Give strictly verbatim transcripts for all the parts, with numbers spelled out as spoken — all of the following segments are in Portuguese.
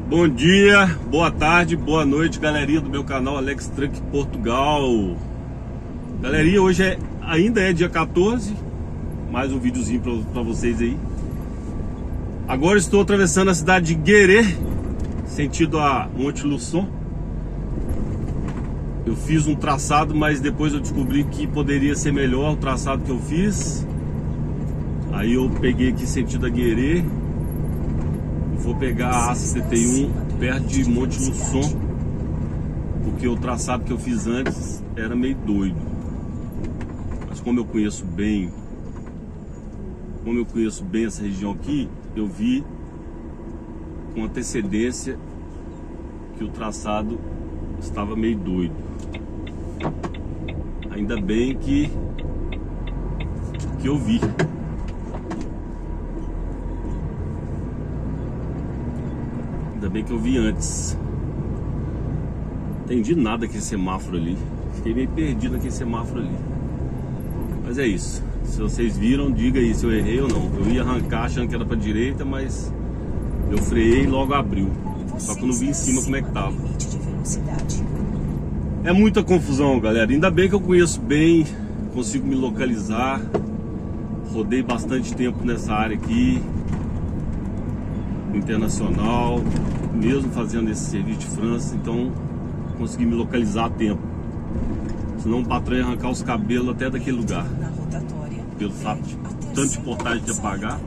Bom dia, boa tarde, boa noite, galerinha do meu canal Alex Truck Portugal. Galerinha, hoje é, ainda é dia quatorze. Mais um videozinho pra, pra vocês aí. Agora estou atravessando a cidade de Guéré, sentido a Monte Luçon. Eu fiz um traçado, mas depois eu descobri que poderia ser melhor o traçado que eu fiz. Aí eu peguei aqui sentido a Guéré. Vou pegar a A setenta e um perto de Monte Luçon, porque o traçado que eu fiz antes era meio doido. Mas como eu conheço bem, como eu conheço bem essa região aqui, eu vi com antecedência que o traçado estava meio doido. Ainda bem que que eu vi. Ainda bem que eu vi antes. Não entendi nada aquele semáforo ali. Fiquei meio perdido naquele semáforo ali. Mas é isso. Se vocês viram, diga aí se eu errei ou não. Eu ia arrancar achando que era pra direita, mas eu freiei e logo abriu. Só que eu não vi em cima como é que tava. É muita confusão, galera. Ainda bem que eu conheço bem, consigo me localizar. Rodei bastante tempo nessa área aqui, internacional, mesmo fazendo esse serviço de França, então consegui me localizar a tempo. Senão o patrão ia arrancar os cabelos até daquele lugar, pelo fato de tanto de portagem de apagar.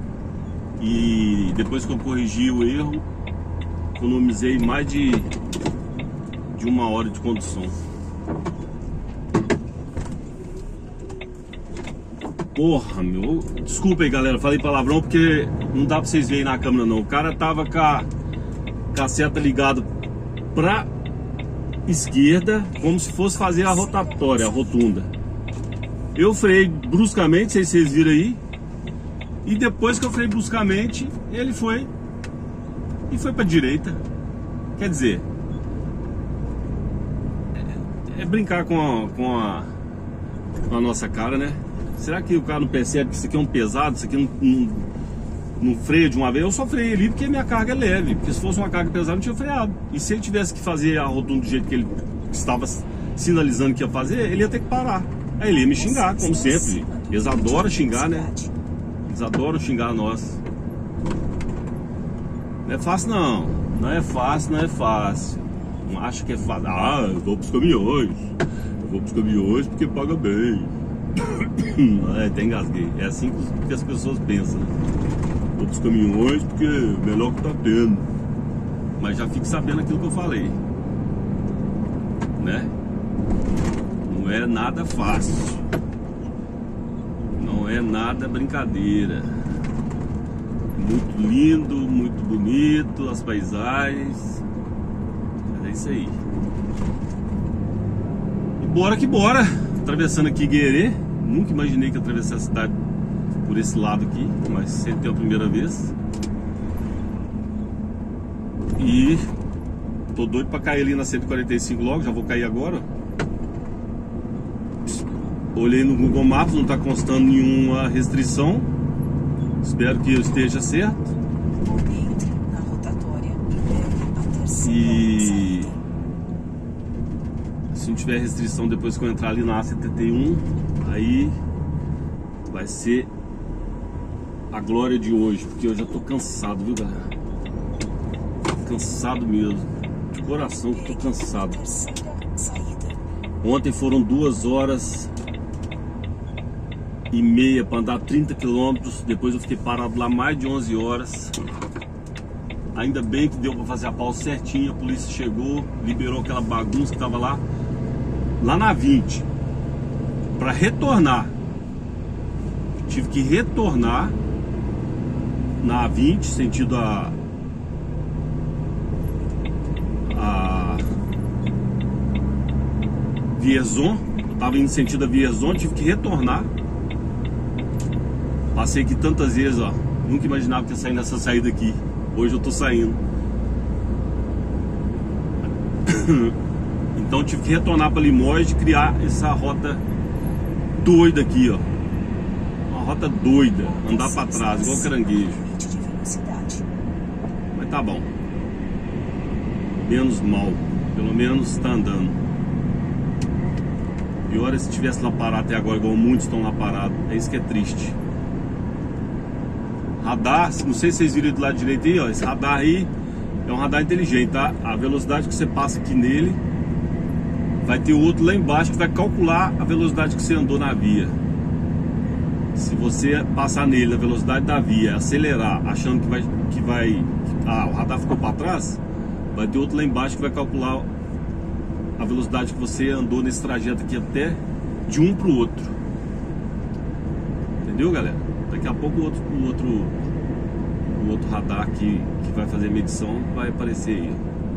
E depois que eu corrigi o erro, economizei mais de, de uma hora de condução. Porra, meu. Desculpa aí, galera. Falei palavrão porque não dá pra vocês verem na câmera, não. O cara tava com a, com a seta ligada pra esquerda, como se fosse fazer a rotatória, a rotunda. Eu freiei bruscamente, não sei se vocês viram aí. E depois que eu freiei bruscamente, ele foi e foi pra direita. Quer dizer, é, é brincar com a, com a, com a nossa cara, né? Será que o cara não percebe que isso aqui é um pesado, isso aqui não, não, não freia de uma vez? Eu só freiei ali porque minha carga é leve, porque se fosse uma carga pesada não tinha freado. E se ele tivesse que fazer a rotunda do jeito que ele estava sinalizando que ia fazer, ele ia ter que parar. Aí ele ia me xingar, como sempre. Eles adoram xingar, né? Eles adoram xingar nós. Não é fácil não, não é fácil, não é fácil. Não acha que é fácil. Ah, eu vou pros caminhões, eu vou pros caminhões porque paga bem. É, até engasguei. É assim que as pessoas pensam, né? Vou pros caminhões porque é melhor que tá tendo. Mas já fique sabendo aquilo que eu falei, né? Não é nada fácil. Não é nada brincadeira. Muito lindo, muito bonito as paisagens. Mas é isso aí. E bora que bora. Atravessando aqui Guéré. Nunca imaginei que ia atravessar a cidade por esse lado aqui, mas sempre é a primeira vez. E tô doido pra cair ali na cento e quarenta e cinco logo, já vou cair agora. Olhei no Google Maps, não tá constando nenhuma restrição. Espero que eu esteja certo. E se não tiver restrição depois que eu entrar ali na A setenta e um, aí vai ser a glória de hoje, porque eu já tô cansado, viu, galera? Cansado mesmo, de coração que tô cansado. Ontem foram duas horas e meia para andar trinta quilômetros, depois eu fiquei parado lá mais de onze horas. Ainda bem que deu para fazer a pausa certinha, a polícia chegou, liberou aquela bagunça que tava lá. Lá na vinte, para retornar, tive que retornar na vinte, sentido a, a Vierzon. Eu tava indo sentido a Vierzon, tive que retornar. Passei aqui tantas vezes, ó. Nunca imaginava que ia sair nessa saída aqui. Hoje eu tô saindo. Então tive que retornar para Limoges e criar essa rota doida aqui, ó. Uma rota doida, andar para trás, igual caranguejo. Mas tá bom. menos mal. Pelo menos está andando. Pior é se tivesse lá parado até agora, igual muitos estão lá parados. É isso que é triste. Radar, não sei se vocês viram do lado direito aí, ó. Esse radar aí é um radar inteligente, tá? A velocidade que você passa aqui nele, vai ter outro lá embaixo que vai calcular a velocidade que você andou na via. Se você passar nele na velocidade da via, acelerar, achando que vai, que vai, ah, o radar ficou para trás, vai ter outro lá embaixo que vai calcular a velocidade que você andou nesse trajeto aqui até de um para o outro. Entendeu, galera? Daqui a pouco o outro, o outro, o outro radar que, que vai fazer a medição vai aparecer aí.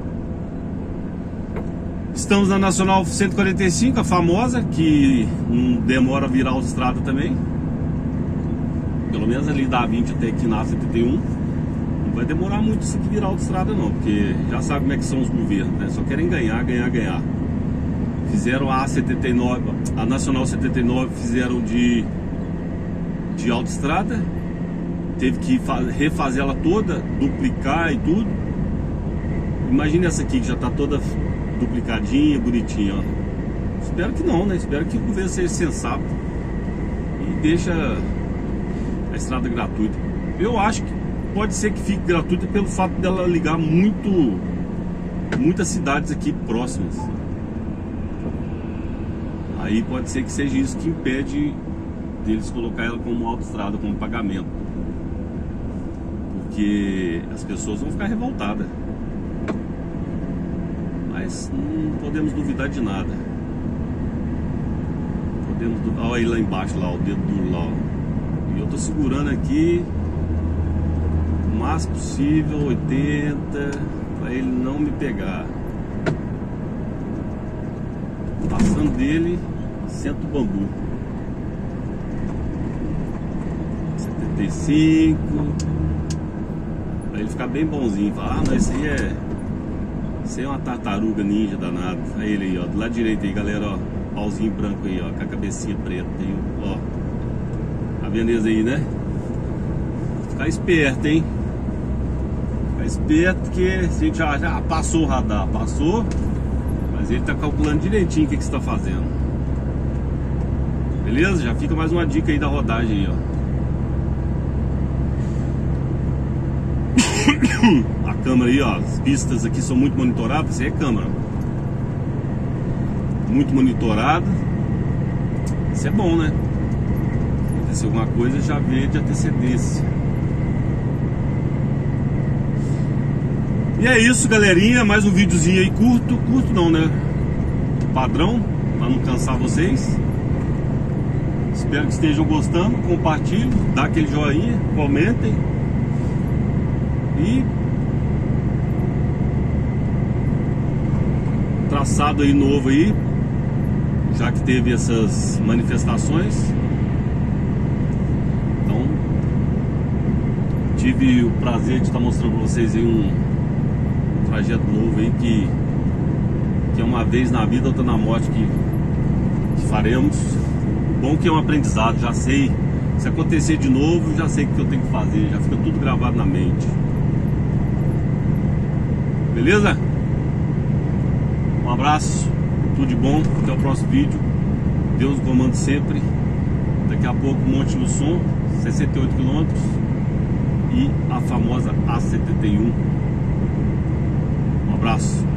Estamos na Nacional cento e quarenta e cinco, a famosa, que não demora a virar autoestrada também. Pelo menos ali da vinte até aqui na setenta e um. Não vai demorar muito isso aqui virar autoestrada não, porque já sabe como é que são os governos, né? Só querem ganhar, ganhar, ganhar. Fizeram a setenta e nove, a Nacional setenta e nove fizeram de, de autoestrada. Teve que refazer ela toda, duplicar e tudo. Imagina essa aqui que já está toda duplicadinha, bonitinha, ó. Espero que não, né? Espero que o governo seja sensato e deixa a estrada gratuita. Eu acho que pode ser que fique gratuita pelo fato dela ligar muito muitas cidades aqui próximas. Aí pode ser que seja isso que impede deles colocar ela como autoestrada, como pagamento, porque as pessoas vão ficar revoltadas. Mas não podemos duvidar de nada. Podemos duvidar. Olha aí lá embaixo, lá, o dedo duro lá, ó. E eu tô segurando aqui o máximo possível, oitenta, para ele não me pegar. Passando dele, sento o bambu. setenta e cinco, para ele ficar bem bonzinho. Ah, mas esse aí é Isso aí é uma tartaruga ninja danada. Olha ele aí, ó, do lado direito aí, galera, ó. Pauzinho branco aí, ó, com a cabecinha preta aí, ó. A Veneza aí, né? Ficar esperto, hein? Ficar esperto, porque a gente já, já passou o radar, passou, mas ele tá calculando direitinho o que, que você tá fazendo. Beleza? Já fica mais uma dica aí da rodagem aí, ó. A câmera aí, ó, as pistas aqui são muito monitoradas. Isso aí é câmera muito monitorada. Isso é bom, né? Se acontecer alguma coisa, já vê de antecedência. E é isso, galerinha. Mais um videozinho aí curto. Curto não, né? Padrão, pra não cansar vocês. Espero que estejam gostando. Compartilhem, dá aquele joinha, comentem. E traçado aí novo aí, já que teve essas manifestações. Então tive o prazer de estar mostrando para vocês aí um, um trajeto novo aí que, que é uma vez na vida, outra na morte que, que faremos. Bom que é um aprendizado, já sei. Se acontecer de novo, já sei o que eu tenho que fazer, já fica tudo gravado na mente. Beleza? Um abraço, tudo de bom, até o próximo vídeo. Deus comanda sempre. Daqui a pouco Monte do Som, sessenta e oito quilômetros, e a famosa A setenta e um. Um abraço.